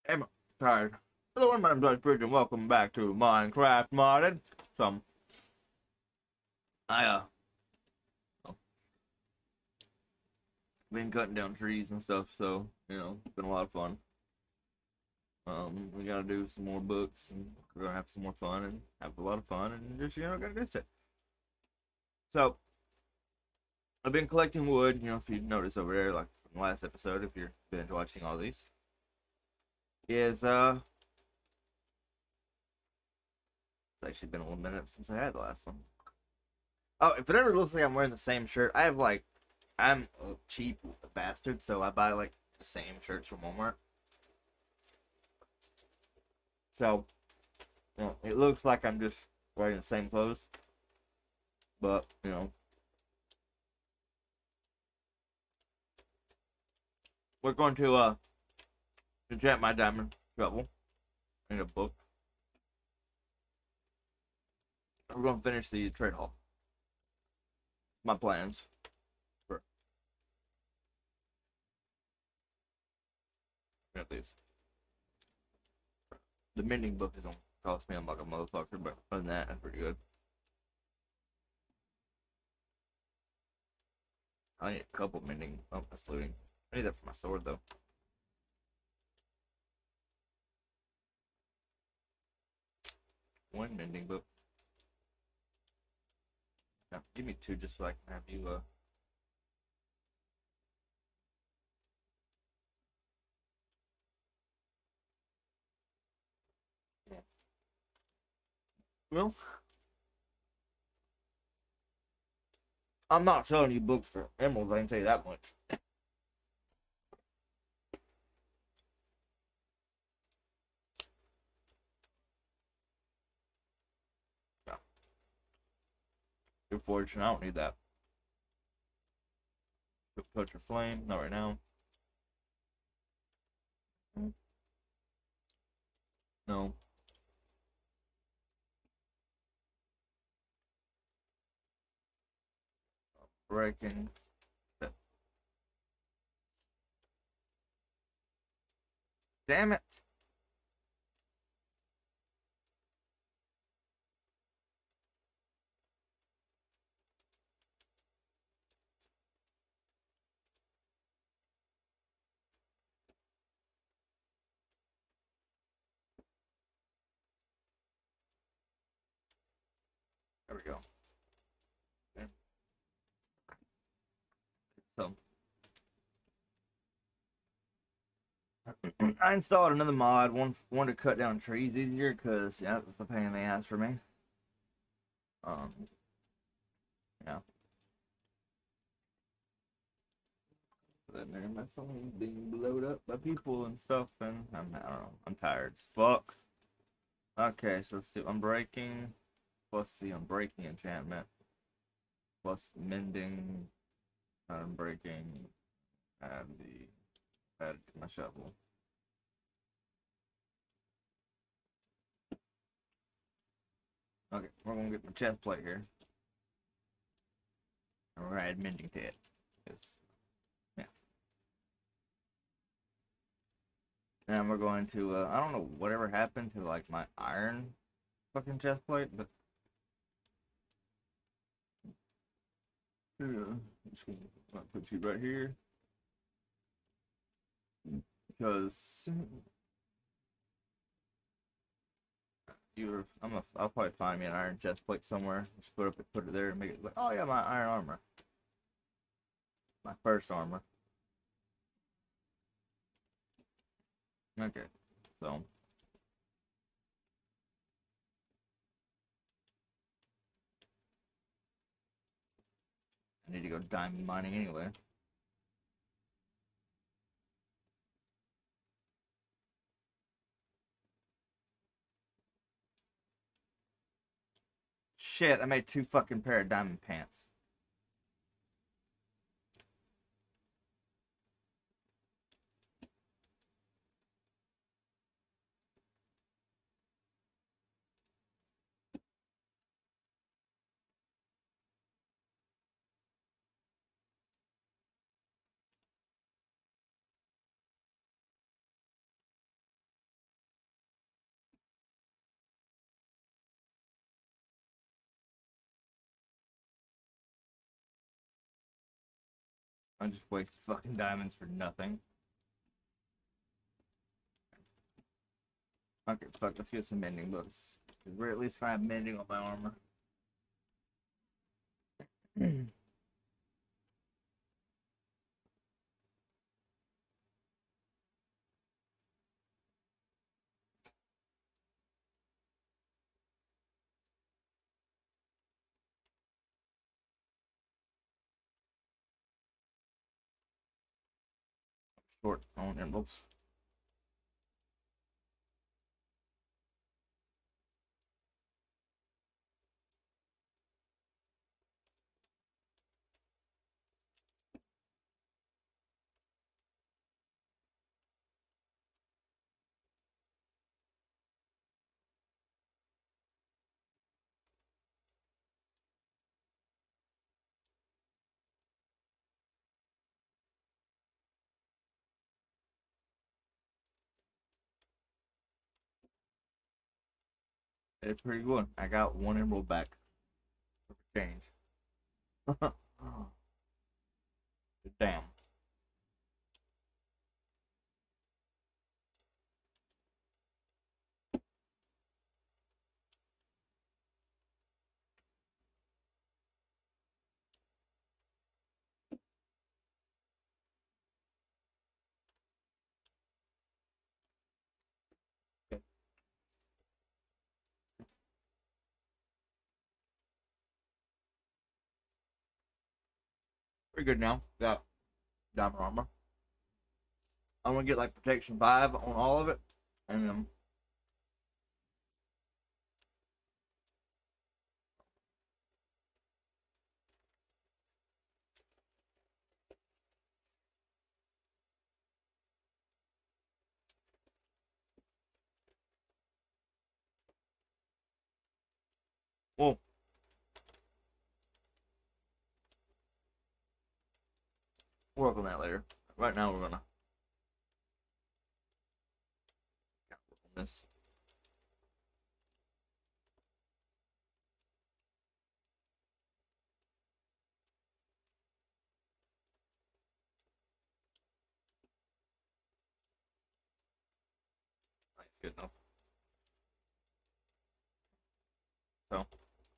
Am I tired? Hello, my name's Josh Bridge, and welcome back to Minecraft Modded. So, I been cutting down trees and stuff, so it's been a lot of fun. We gotta do some more books, and we're gonna have some more fun, and have a lot of fun, and just gotta do shit. So, I've been collecting wood. If you notice over there, like from the last episode, if you're binge watching all these, is it's actually been a little minute since I had the last one. Oh, if it ever looks like I'm wearing the same shirt, I'm a cheap bastard, so I buy like the same shirts from Walmart. So, it looks like I'm just wearing the same clothes, but we're going to enchant my diamond shovel in a book. We're going to finish the trade hall. My plans for at least the mending book is gonna cost me like a motherfucker, but other than that, that's pretty good. I need a couple mending. Oh, that's looting. I need that for my sword though. One mending book. Now, give me two just so I can have you well, I'm not selling you books for emeralds, I can tell you that much. Yeah. Good fortune, I don't need that. Touch of flame, not right now. No. Breaking. Damn it. There we go. Okay. So, I installed another mod, one to cut down trees easier, because, yeah, it was the pain in the ass for me. Yeah. But then my phone's being blowed up by people and stuff, and I don't know, I'm tired as fuck. Okay, so let's see, unbreaking, plus the unbreaking enchantment, plus mending, unbreaking, add to my shovel. Okay, we're gonna get my chest plate here. And we're gonna add mending to it. Yeah. And we're going to, I don't know whatever happened to, like, my iron fucking chest plate, but yeah, just gonna put you right here. Because I'll probably find me an iron chest plate somewhere. Just put it there and make it like, oh yeah, my iron armor. My first armor. Okay, so I need to go diamond mining anyway. Shit, I made two fucking pair of diamond pants. I just wasted fucking diamonds for nothing. Okay, fuck, let's get some mending books. We're at least gonna have mending on my armor. Short on emeralds. It's pretty good. I got one emerald back. Change. Damn. Pretty good now. Got diamond armor. I'm gonna get like protection 5 on all of it, and we'll work on that later. Right now, we're gonna work on this. That's good enough. So,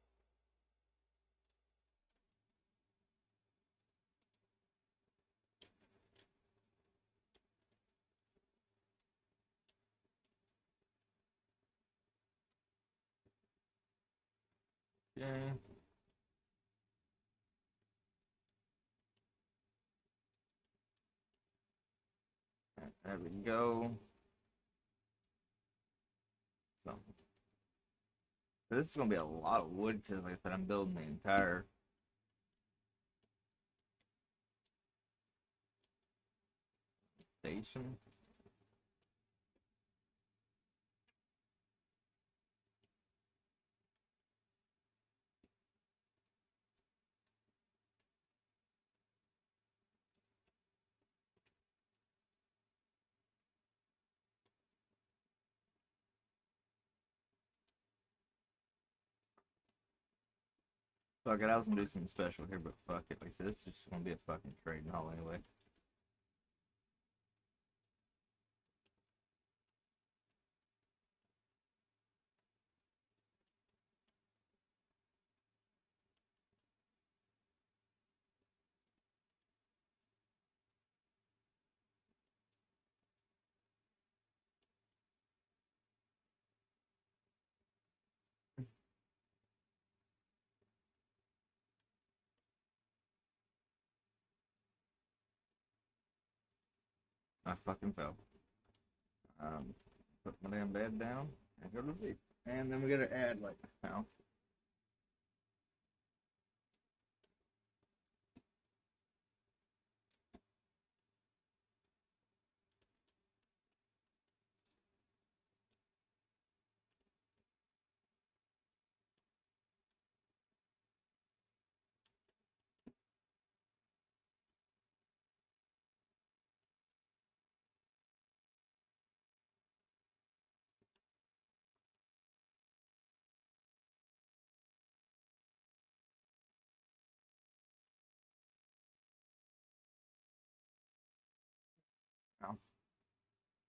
yeah. There we go. So, this is gonna be a lot of wood because, like I said, I'm building the entire station. Fuck it, I was gonna do something special here, but fuck it. Like I said, it's just gonna be a fucking trading hall anyway. I fucking fell. Put my damn bed down and go to sleep. And then we gotta add like now.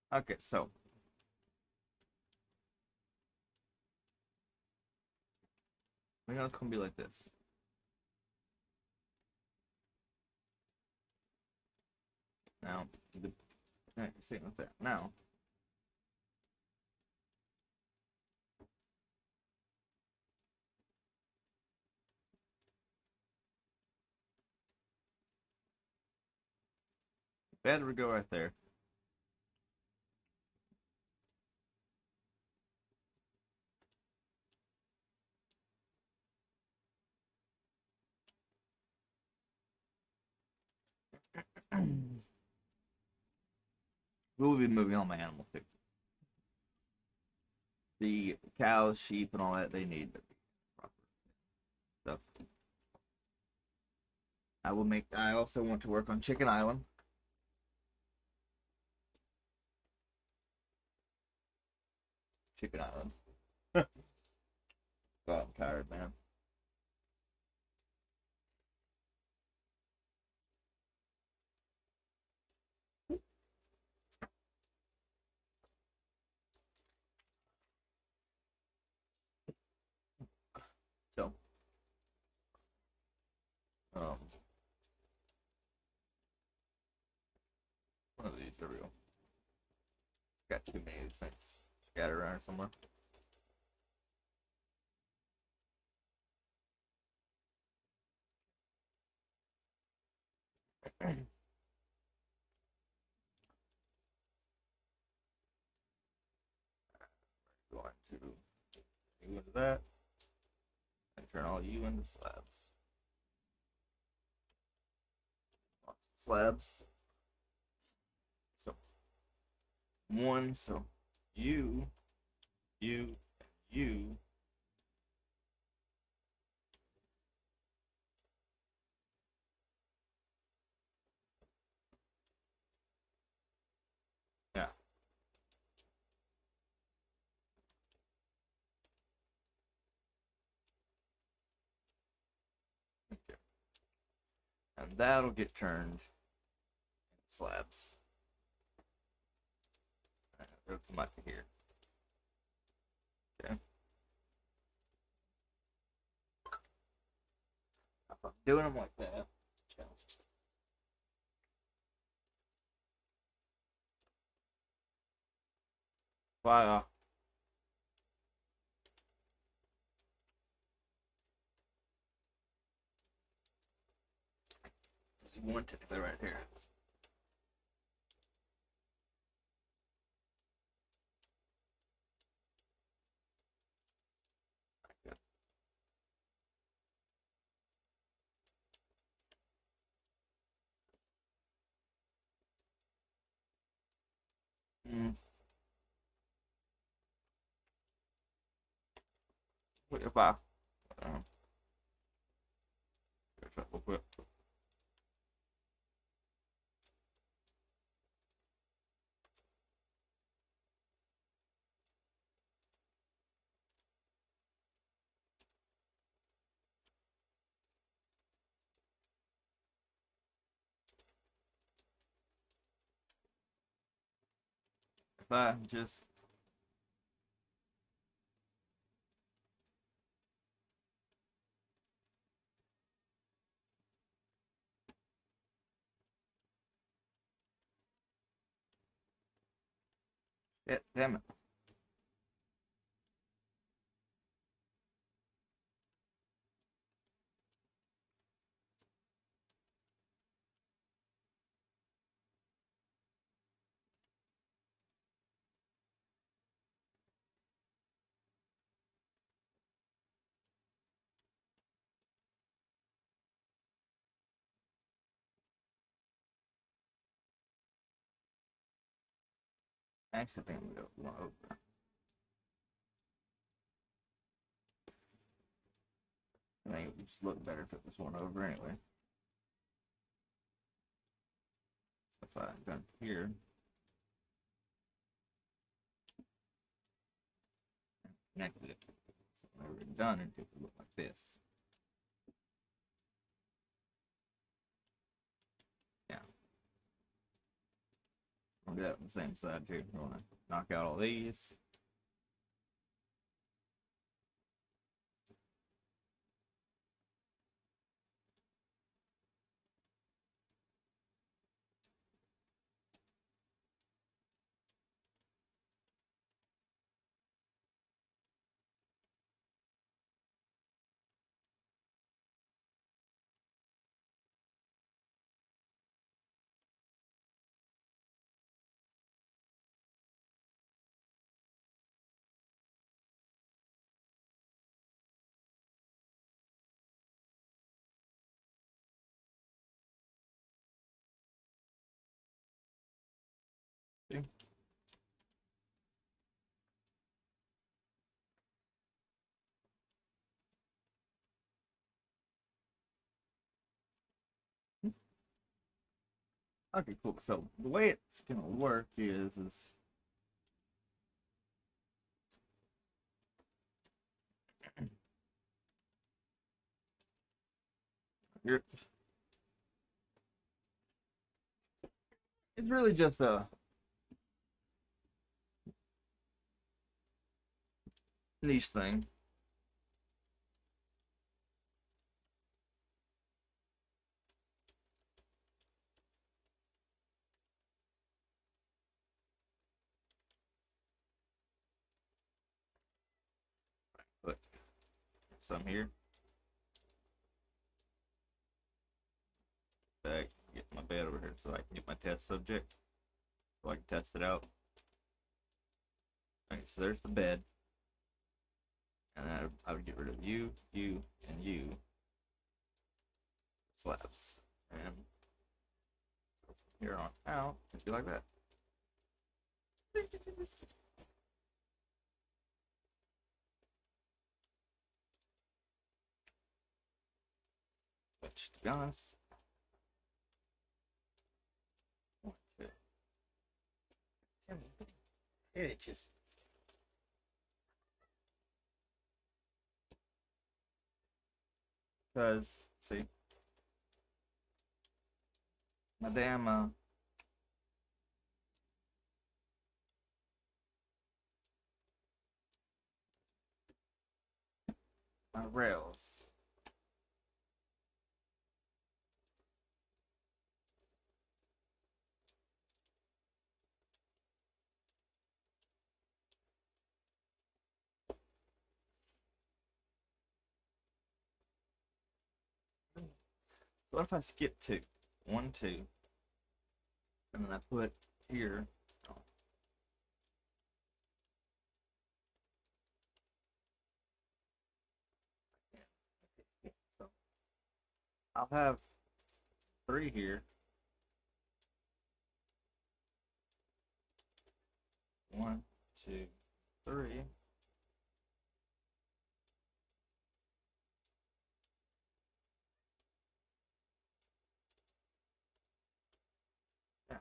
Okay, so we know it's gonna be like this. Now, the same with that. Now, bed would go right there. We will be moving all my animals too. The cows, sheep, and all that they need proper stuff. I will make. I also want to work on Chicken Island. Chicken Island. God, I'm tired, man. So, um, one of these. There we go. Got too many of these things scattered around somewhere. Going to you into that and turn all you into slabs. Slabs. So one. So you, you, you. Yeah. Okay. And that'll get turned into slabs. It'll come out to here. Okay. If I'm doing them like that, fire. One technically right here. Mm. What if I um, real quick. If I just damn it. Actually, I think I'm gonna go over. I think it would just look better if it was one over anyway. So if I done here, connected it. So when we're done, it would look like this. Yeah. I'll do that on the same side too. I want to knock out all these. See? Okay, cool. So the way it's gonna work is you're, it's really just a niche thing. But some here. Back, get my bed over here so I can get my test subject. So I can test it out. Okay, so there's the bed. And then I would get rid of you, and you. Slabs. And from here on out, it'd be like that. Which, to be honest, one, two. It just. Because, see, my damn, my rails. So what if I skip two? One, two. And then I put here. Oh, so I'll have three here. One, two, three. Yeah.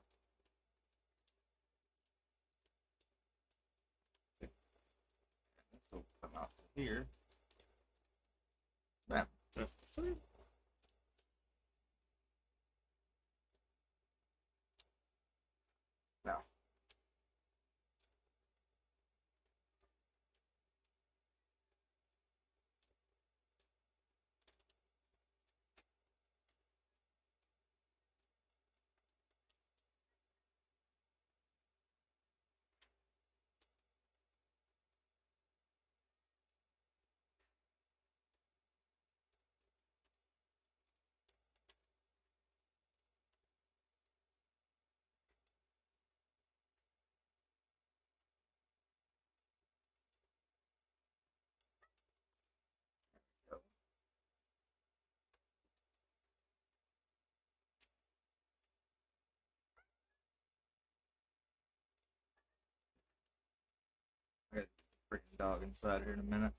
See? This will come out to here. Bam. Now, go. I got a freaking dog inside here in a minute.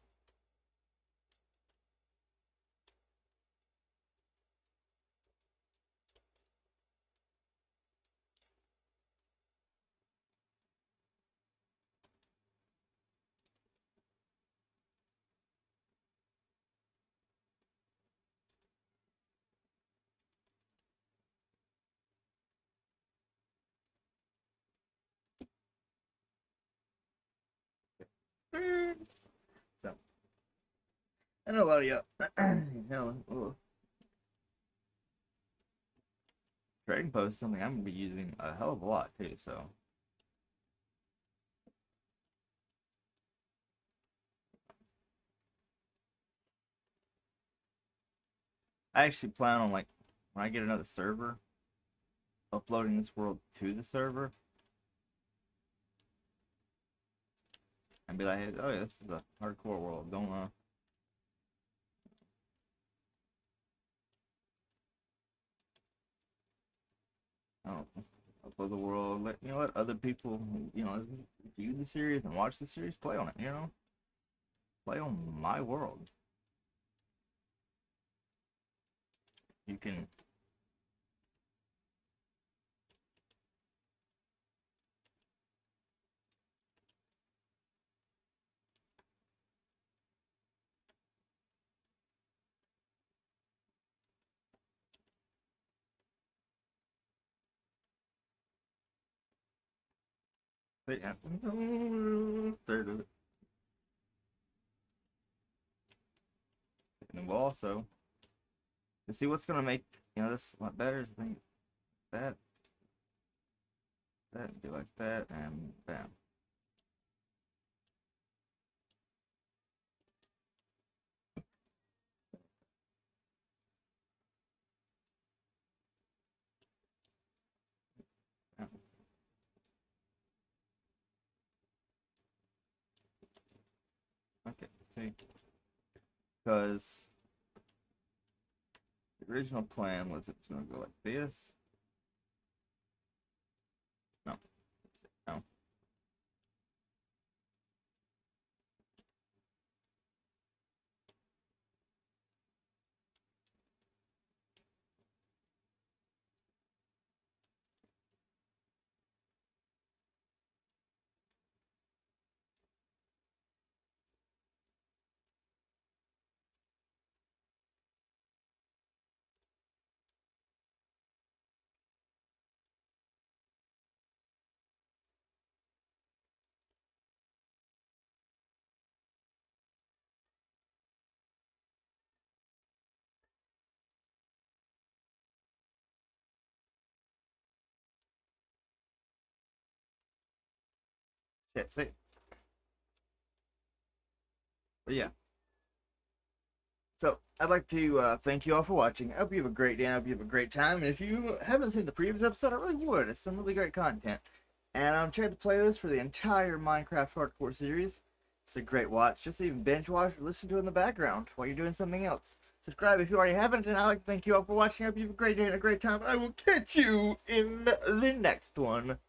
So, I know a lot of you. Hell, Trading Post is something I'm gonna be using a hell of a lot too. So. I actually plan on, like, when I get another server, uploading this world to the server and be like, hey, oh yeah, this is a hardcore world. Don't I don't upload the world. Let other people view the series and watch the series, play on it. Play on my world. You can. Third of it. And we'll also to see what's gonna make this a lot better. I think that do like that, and bam. Bam. Okay, see, because the original plan was it's gonna go like this. No, no. Shit, see. But yeah. So, I'd like to thank you all for watching. I hope you have a great day and I hope you have a great time. And if you haven't seen the previous episode, I really would. It's some really great content. And check the playlist for the entire Minecraft Hardcore series. It's a great watch. Just even binge watch or listen to it in the background while you're doing something else. Subscribe if you already haven't. And I'd like to thank you all for watching. I hope you have a great day and a great time. I will catch you in the next one.